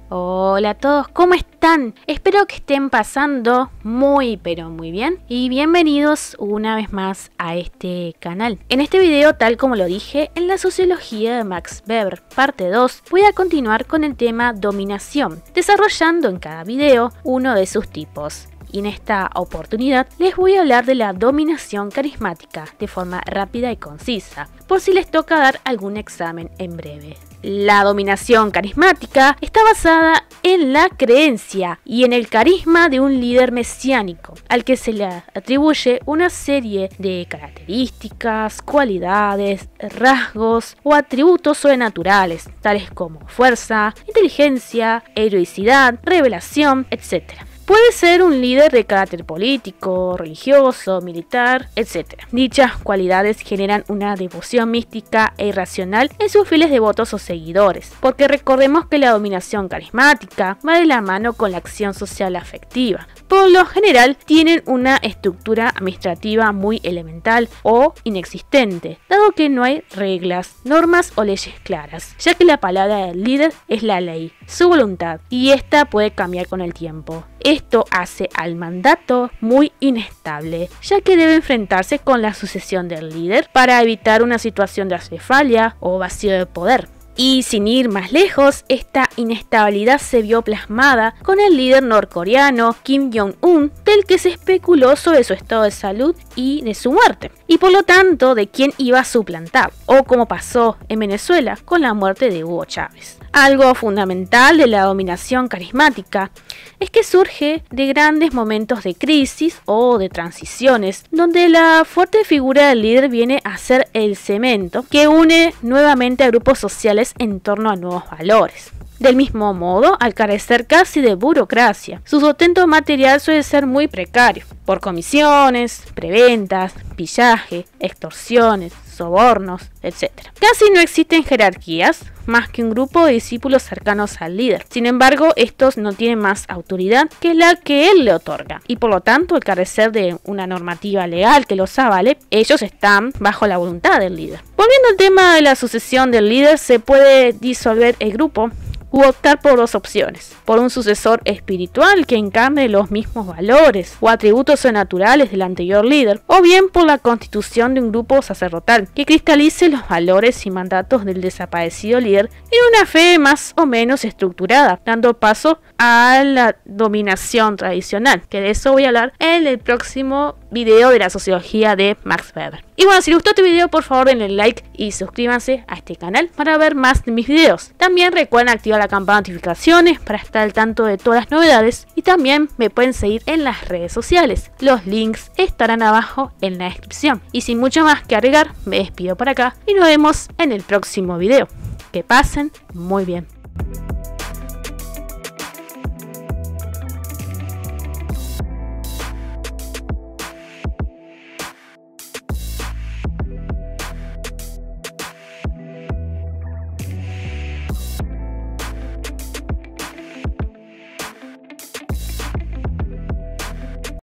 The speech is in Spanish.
Hola a todos, ¿cómo están? Espero que estén pasando muy pero muy bien y bienvenidos una vez más a este canal. En este video, tal como lo dije, en la sociología de Max Weber, parte 2, voy a continuar con el tema dominación, desarrollando en cada video uno de sus tipos. Y en esta oportunidad les voy a hablar de la dominación carismática de forma rápida y concisa, por si les toca dar algún examen en breve. La dominación carismática está basada en la creencia y en el carisma de un líder mesiánico, al que se le atribuye una serie de características, cualidades, rasgos o atributos sobrenaturales, tales como fuerza, inteligencia, heroicidad, revelación, etc. Puede ser un líder de carácter político, religioso, militar, etc. Dichas cualidades generan una devoción mística e irracional en sus fieles devotos o seguidores, porque recordemos que la dominación carismática va de la mano con la acción social afectiva. Por lo general, tienen una estructura administrativa muy elemental o inexistente, dado que no hay reglas, normas o leyes claras, ya que la palabra del líder es la ley, su voluntad, y esta puede cambiar con el tiempo. Esto hace al mandato muy inestable, ya que debe enfrentarse con la sucesión del líder para evitar una situación de acefalía o vacío de poder. Y sin ir más lejos, esta inestabilidad se vio plasmada con el líder norcoreano Kim Jong-un, del que se especuló sobre su estado de salud y de su muerte, y por lo tanto de quién iba a suplantar, o como pasó en Venezuela con la muerte de Hugo Chávez. Algo fundamental de la dominación carismática es que surge de grandes momentos de crisis o de transiciones, donde la fuerte figura del líder viene a ser el cemento que une nuevamente a grupos sociales en torno a nuevos valores. Del mismo modo, al carecer casi de burocracia, su sustento material suele ser muy precario, por comisiones, preventas, pillaje, extorsiones, sobornos, etc. Casi no existen jerarquías, más que un grupo de discípulos cercanos al líder. Sin embargo, estos no tienen más autoridad que la que él le otorga, y por lo tanto, al carecer de una normativa legal que los avale, ellos están bajo la voluntad del líder. Volviendo al tema de la sucesión del líder, se puede disolver el grupo u optar por dos opciones: por un sucesor espiritual que encarne los mismos valores o atributos sobrenaturales del anterior líder, o bien por la constitución de un grupo sacerdotal que cristalice los valores y mandatos del desaparecido líder en una fe más o menos estructurada, dando paso a la dominación tradicional, que de eso voy a hablar en el próximo video de la sociología de Max Weber. Y bueno, si les gustó este video, por favor denle like y suscríbanse a este canal para ver más de mis videos. También recuerden activar la campana de notificaciones para estar al tanto de todas las novedades, y también me pueden seguir en las redes sociales. Los links estarán abajo en la descripción. Y sin mucho más que agregar, me despido por acá y nos vemos en el próximo video. Que pasen muy bien.